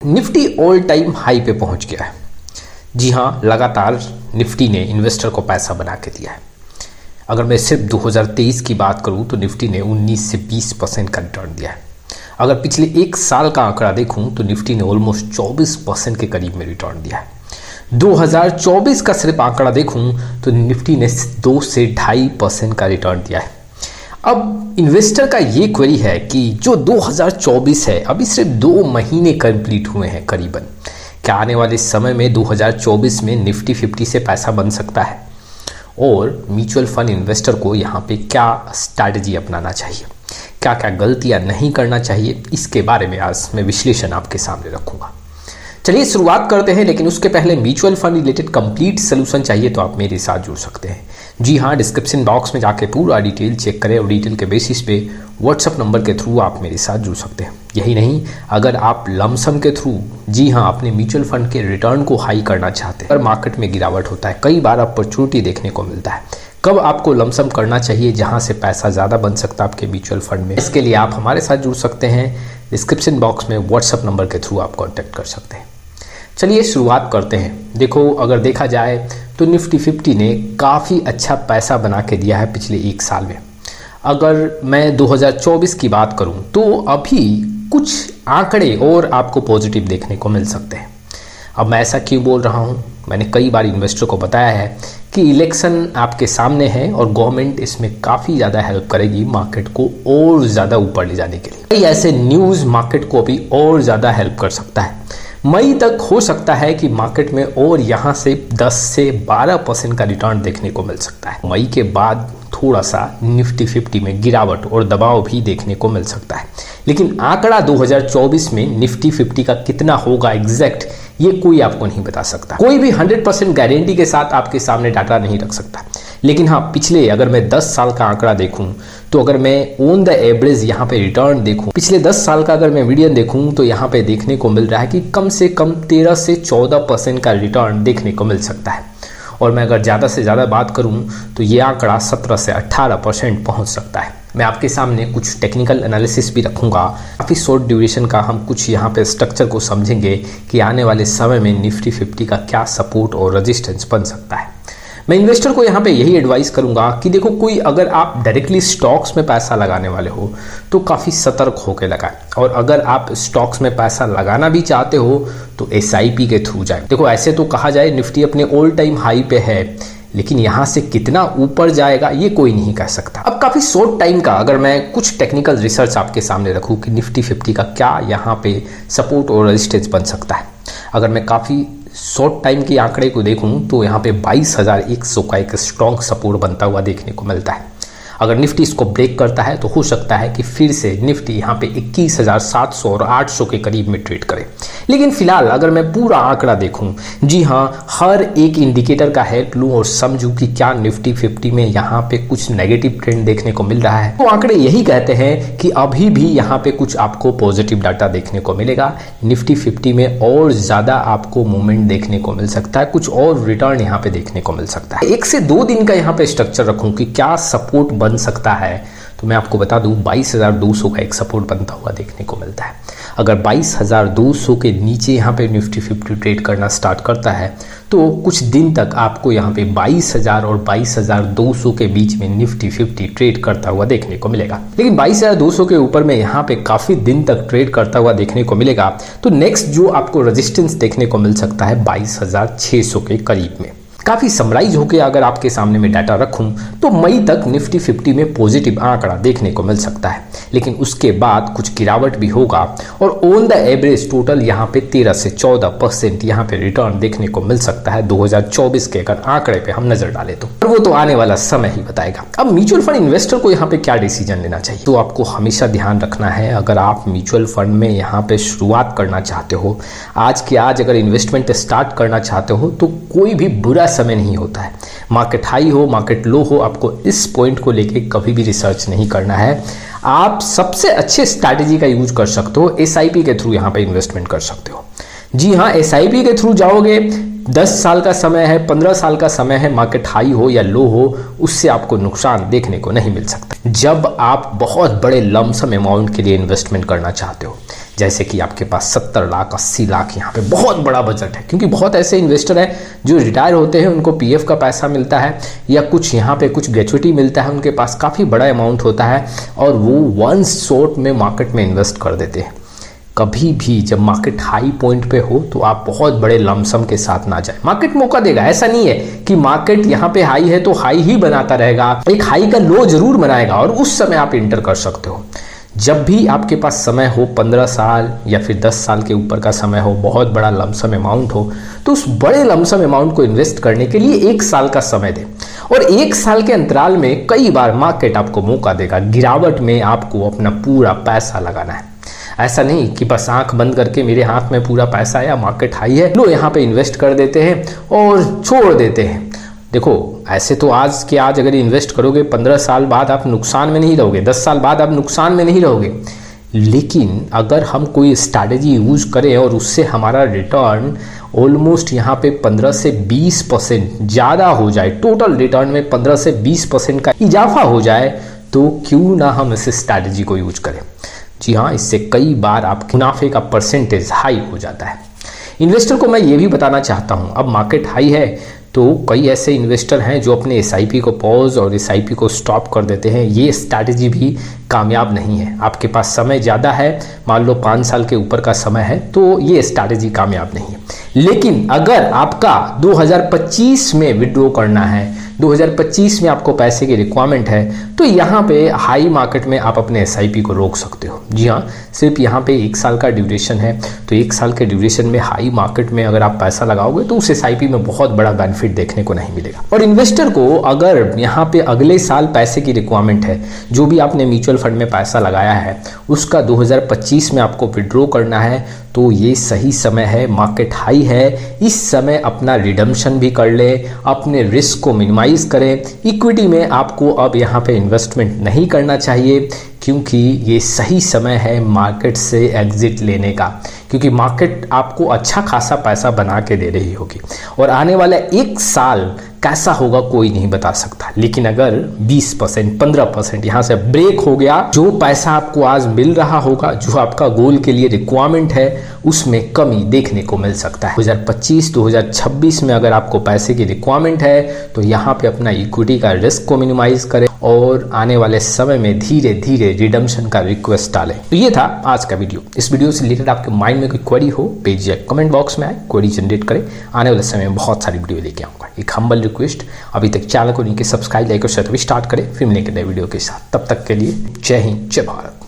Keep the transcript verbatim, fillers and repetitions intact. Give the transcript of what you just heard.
Nifty all time high पे पहुंच गया है। जी हाँ, लगातार निफ्टी ने इन्वेस्टर को पैसा बना के दिया है। अगर मैं सिर्फ दो हज़ार तेईस की बात करूं तो निफ्टी ने उन्नीस से बीस परसेंट का रिटर्न दिया है। अगर पिछले एक साल का आंकड़ा देखूं तो निफ्टी ने ऑलमोस्ट चौबीस परसेंट के करीब में रिटर्न दिया है। दो हज़ार चौबीस का सिर्फ आंकड़ा देखूं तो निफ्टी ने दो से ढाई परसेंट का रिटर्न दिया है। अब इन्वेस्टर का ये क्वेरी है कि जो दो हज़ार चौबीस है, अभी सिर्फ दो महीने कंप्लीट हुए हैं करीबन, क्या आने वाले समय में दो हज़ार चौबीस में निफ्टी फिफ्टी से पैसा बन सकता है? और म्यूचुअल फंड इन्वेस्टर को यहाँ पे क्या स्ट्रैटेजी अपनाना चाहिए, क्या क्या गलतियाँ नहीं करना चाहिए, इसके बारे में आज मैं विश्लेषण आपके सामने रखूँगा। चलिए शुरुआत करते हैं, लेकिन उसके पहले mutual fund related complete solution चाहिए तो आप मेरे साथ जुड़ सकते हैं। जी हाँ, डिस्क्रिप्शन बॉक्स में जाके पूरा डिटेल चेक करें और डिटेल के बेसिस पे व्हाट्सएप नंबर के थ्रू आप मेरे साथ जुड़ सकते हैं। यही नहीं, अगर आप लमसम के थ्रू जी हाँ अपने म्यूचुअल फंड के रिटर्न को हाई करना चाहते हैं, पर मार्केट में गिरावट होता है, कई बार अपॉर्चुनिटी देखने को मिलता है, कब आपको लमसम करना चाहिए जहां से पैसा ज़्यादा बन सकता है आपके म्यूचुअल फंड में, इसके लिए आप हमारे साथ जुड़ सकते हैं। डिस्क्रिप्शन बॉक्स में व्हाट्सएप नंबर के थ्रू आप कॉन्टैक्ट कर सकते हैं। चलिए शुरुआत करते हैं। देखो, अगर देखा जाए तो निफ्टी फिफ्टी ने काफ़ी अच्छा पैसा बना के दिया है पिछले एक साल में। अगर मैं दो हज़ार चौबीस की बात करूं तो अभी कुछ आंकड़े और आपको पॉजिटिव देखने को मिल सकते हैं। अब मैं ऐसा क्यों बोल रहा हूं? मैंने कई बार इन्वेस्टर को बताया है कि इलेक्शन आपके सामने है और गवर्नमेंट इसमें काफ़ी ज़्यादा हेल्प करेगी मार्केट को और ज़्यादा ऊपर ले जाने के लिए। कई ऐसे न्यूज़ मार्केट को अभी और ज़्यादा हेल्प कर सकता है। मई तक हो सकता है कि मार्केट में और यहाँ से दस से बारह परसेंट का रिटर्न देखने को मिल सकता है। मई के बाद थोड़ा सा निफ्टी फिफ्टी में गिरावट और दबाव भी देखने को मिल सकता है, लेकिन आंकड़ा दो हज़ार चौबीस में निफ्टी फिफ्टी का कितना होगा एग्जैक्ट, ये कोई आपको नहीं बता सकता। कोई भी हंड्रेड परसेंट गारंटी के साथ आपके सामने डाटा नहीं रख सकता। लेकिन हाँ, पिछले अगर मैं दस साल का आंकड़ा देखूं तो अगर मैं ऑन द एवरेज यहाँ पे रिटर्न देखूं, पिछले दस साल का अगर मैं मीडियन देखूं तो यहाँ पे देखने को मिल रहा है कि कम से कम तेरह से चौदह परसेंट का रिटर्न देखने को मिल सकता है। और मैं अगर ज़्यादा से ज़्यादा बात करूं तो ये आंकड़ा सत्रह से अठारह परसेंट पहुँच सकता है। मैं आपके सामने कुछ टेक्निकल एनालिसिस भी रखूंगा, काफ़ी शॉर्ट ड्यूरेशन का हम कुछ यहाँ पे स्ट्रक्चर को समझेंगे कि आने वाले समय में निफ्टी फिफ्टी का क्या सपोर्ट और रेजिस्टेंस बन सकता है। मैं इन्वेस्टर को यहाँ पे यही एडवाइस करूंगा कि देखो, कोई अगर आप डायरेक्टली स्टॉक्स में पैसा लगाने वाले हो तो काफ़ी सतर्क होकर लगाएं, और अगर आप स्टॉक्स में पैसा लगाना भी चाहते हो तो एस आई पी के थ्रू जाएं। देखो, ऐसे तो कहा जाए निफ्टी अपने ऑल टाइम हाई पे है, लेकिन यहाँ से कितना ऊपर जाएगा ये कोई नहीं कह सकता। अब काफ़ी शॉर्ट टाइम का अगर मैं कुछ टेक्निकल रिसर्च आपके सामने रखूँ कि निफ्टी फिफ्टी का क्या यहाँ पे सपोर्ट और रेजिस्टेंस बन सकता है, अगर मैं काफ़ी शॉर्ट टाइम के आंकड़े को देखूं तो यहाँ पे बाईस हज़ार एक सौ का एक स्ट्रॉन्ग सपोर्ट बनता हुआ देखने को मिलता है। अगर निफ्टी इसको ब्रेक करता है तो हो सकता है कि फिर से निफ्टी यहाँ पे इक्कीस हज़ार सात सौ और आठ सौ के करीब में ट्रेड करे। लेकिन फिलहाल अगर मैं पूरा आंकड़ा देखूं, जी हाँ, हर एक इंडिकेटर का हेल्प लूं और समझूं कि क्या निफ्टी फिफ्टी में यहाँ पे कुछ नेगेटिव ट्रेंड देखने को मिल रहा है, तो आंकड़े यही कहते हैं कि अभी भी यहाँ पे कुछ आपको पॉजिटिव डाटा देखने को मिलेगा। निफ्टी फिफ्टी में और ज्यादा आपको मूवमेंट देखने को मिल सकता है, कुछ और रिटर्न यहाँ पे देखने को मिल सकता है। एक से दो दिन का यहाँ पे स्ट्रक्चर रखूं कि क्या सपोर्ट बन सकता है, तो मैं आपको बता दूं बाईस हज़ार दो सौ का एक सपोर्ट बनता हुआ देखने को मिलता है। अगर बाईस हज़ार दो सौ के नीचे यहाँ पे निफ्टी फिफ्टी ट्रेड करना स्टार्ट करता है तो कुछ दिन तक आपको यहाँ पे बाईस हज़ार और बाईस हज़ार दो सौ के बीच में निफ्टी फिफ्टी ट्रेड करता हुआ देखने को मिलेगा। लेकिन बाईस हज़ार दो सौ के ऊपर में यहाँ पे काफी दिन तक ट्रेड करता हुआ देखने को मिलेगा, तो नेक्स्ट जो आपको रेजिस्टेंस देखने को मिल सकता है बाईस हज़ार छह सौ के करीब में। काफ़ी समराइज होकर अगर आपके सामने में डाटा रखूं तो मई तक निफ्टी फिफ्टी में पॉजिटिव आंकड़ा देखने को मिल सकता है, लेकिन उसके बाद कुछ गिरावट भी होगा और ऑन द एवरेज टोटल यहाँ पे तेरह से चौदह परसेंट यहाँ पे रिटर्न देखने को मिल सकता है दो हज़ार चौबीस के अगर आंकड़े पे हम नजर डालें तो, और वो तो आने वाला समय ही बताएगा। अब म्यूचुअल फंड इन्वेस्टर को यहाँ पे क्या डिसीजन लेना चाहिए, तो आपको हमेशा ध्यान रखना है, अगर आप म्यूचुअल फंड में यहाँ पे शुरुआत करना चाहते हो, आज के आज अगर इन्वेस्टमेंट स्टार्ट करना चाहते हो, तो कोई भी बुरा समय नहीं होता है। मार्केट हाई हो मार्केट लो हो, आपको इस पॉइंट को लेके कभी भी रिसर्च नहीं करना है। आप सबसे अच्छे स्ट्रैटेजी का यूज कर सकते हो, एस आई पी के थ्रू यहाँ पे इन्वेस्टमेंट कर सकते हो। जी हाँ, एस आई पी के थ्रू जाओगे, दस साल का समय है, पंद्रह साल का समय है, मार्केट हाई हो या लो हो, उससे आपको नुकसान देखने को नहीं मिल सकता। जब आप बहुत बड़े लमसम अमाउंट के लिए इन्वेस्टमेंट करना चाहते हो, जैसे कि आपके पास सत्तर लाख अस्सी लाख यहाँ पे बहुत बड़ा बजट है, क्योंकि बहुत ऐसे इन्वेस्टर हैं जो रिटायर होते हैं, उनको पीएफ का पैसा मिलता है या कुछ यहाँ पे कुछ ग्रेचुइटी मिलता है, उनके पास काफ़ी बड़ा अमाउंट होता है और वो वन शॉट में मार्केट में इन्वेस्ट कर देते हैं। कभी भी जब मार्केट हाई पॉइंट पे हो तो आप बहुत बड़े लमसम के साथ ना जाए। मार्केट मौका देगा, ऐसा नहीं है कि मार्केट यहाँ पे हाई है तो हाई ही बनाता रहेगा, एक हाई का लो जरूर बनाएगा और उस समय आप इंटर कर सकते हो। जब भी आपके पास समय हो, पंद्रह साल या फिर दस साल के ऊपर का समय हो, बहुत बड़ा लमसम अमाउंट हो, तो उस बड़े लमसम अमाउंट को इन्वेस्ट करने के लिए एक साल का समय दें और एक साल के अंतराल में कई बार मार्केट आपको मौका देगा। गिरावट में आपको अपना पूरा पैसा लगाना है। ऐसा नहीं कि बस आंख बंद करके मेरे हाथ में पूरा पैसा आया, मार्केट हाई है, लो यहाँ पे इन्वेस्ट कर देते हैं और छोड़ देते हैं। देखो, ऐसे तो आज के आज अगर इन्वेस्ट करोगे पंद्रह साल बाद आप नुकसान में नहीं रहोगे, दस साल बाद आप नुकसान में नहीं रहोगे। लेकिन अगर हम कोई स्ट्रैटेजी यूज करें और उससे हमारा रिटर्न ऑलमोस्ट यहाँ पे पंद्रह से बीस परसेंट ज़्यादा हो जाए, टोटल रिटर्न में पंद्रह से बीस परसेंट का इजाफा हो जाए, तो क्यों ना हम इस स्ट्रैटेजी को यूज करें। जी हाँ, इससे कई बार आपके मुनाफे का परसेंटेज हाई हो जाता है। इन्वेस्टर को मैं ये भी बताना चाहता हूँ, अब मार्केट हाई है तो कई ऐसे इन्वेस्टर हैं जो अपने एसआईपी को पॉज और एसआईपी को स्टॉप कर देते हैं। ये स्ट्रैटेजी भी कामयाब नहीं है। आपके पास समय ज़्यादा है, मान लो पाँच साल के ऊपर का समय है, तो ये स्ट्रैटेजी कामयाब नहीं है। लेकिन अगर आपका दो हज़ार पच्चीस में विड्रॉ करना है, दो हज़ार पच्चीस में आपको पैसे की रिक्वायरमेंट है, तो यहाँ पे हाई मार्केट में आप अपने एसआईपी को रोक सकते हो। जी हाँ, सिर्फ यहाँ पे एक साल का ड्यूरेशन है, तो एक साल के ड्यूरेशन में हाई मार्केट में अगर आप पैसा लगाओगे तो उस एसआईपी में बहुत बड़ा बेनिफिट देखने को नहीं मिलेगा। और इन्वेस्टर को अगर यहाँ पे अगले साल पैसे की रिक्वायरमेंट है, जो भी आपने म्यूचुअल फंड में पैसा लगाया है उसका दो हज़ार पच्चीस में आपको विड्रॉ करना है, तो ये सही समय है। मार्केट हाई है, इस समय अपना रिडम्पशन भी कर ले, अपने रिस्क को मिनिमाइज करें। इक्विटी में आपको अब यहाँ पे इन्वेस्टमेंट नहीं करना चाहिए, क्योंकि ये सही समय है मार्केट से एग्जिट लेने का, क्योंकि मार्केट आपको अच्छा खासा पैसा बना के दे रही होगी और आने वाला एक साल कैसा होगा कोई नहीं बता सकता। लेकिन अगर बीस परसेंट पंद्रह परसेंट यहाँ से ब्रेक हो गया, जो पैसा आपको आज मिल रहा होगा, जो आपका गोल के लिए रिक्वायरमेंट है, उसमें कमी देखने को मिल सकता है। दो हज़ार पच्चीस दो हज़ार छब्बीस में अगर आपको पैसे की रिक्वायरमेंट है तो यहाँ पे अपना इक्विटी का रिस्क को मिनिमाइज करें और आने वाले समय में धीरे धीरे रिडम्पशन का रिक्वेस्ट डालें। तो ये था आज का वीडियो। इस वीडियो से रिलेटेड आपके माइंड में कोई क्वेरी हो, भेजिए या कमेंट बॉक्स में आए, क्वेरी जनरेट करें। आने वाले समय में बहुत सारी वीडियो लेके आऊँगा। एक हम्बल रिक्वेस्ट, अभी तक चैनल को नहीं कि सब्सक्राइब, लाइक और शेयर भी स्टार्ट करें। फिर मिलेंगे नए वीडियो के साथ। तब तक के लिए जय हिंद, जय भारत।